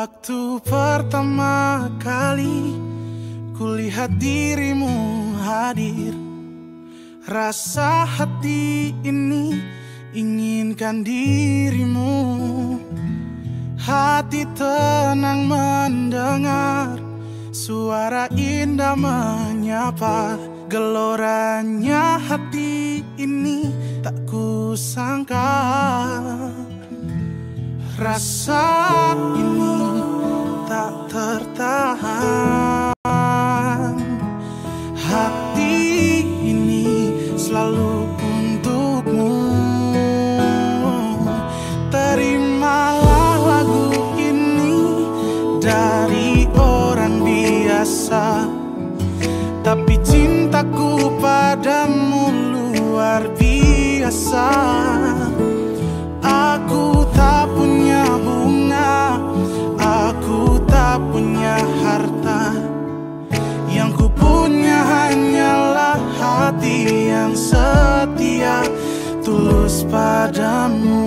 Waktu pertama kali kulihat dirimu hadir, rasa hati ini inginkan dirimu. Hati tenang mendengar suara indah menyapa. Geloranya hati ini tak kusangka. Rasa ini tak tertahan. Hati ini selalu untukmu. Terimalah lagu ini dari orang biasa, tapi cintaku padamu luar biasa. Aku tak punya bunga, aku tak punya harta. Yang ku punya hanyalah hati yang setia, tulus padamu.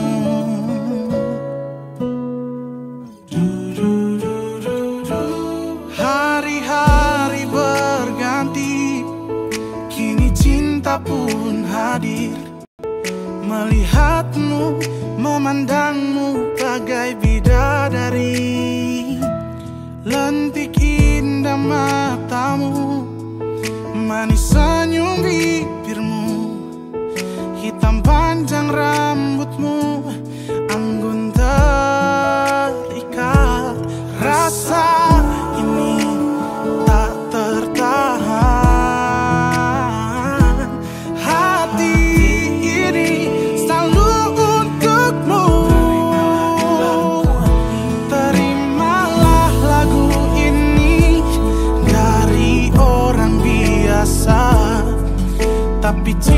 Hari-hari berganti, kini cinta pun hadir. Melihatmu, memandangmu bagai bidadari. Lentik indah matamu, manis senyum bibirmu, hitam panjang rambutmu, anggun terikat. Rasa ini tak tertahan. Hati ini selalu untukmu. Terimalah lagu ini dari orang biasa, tapi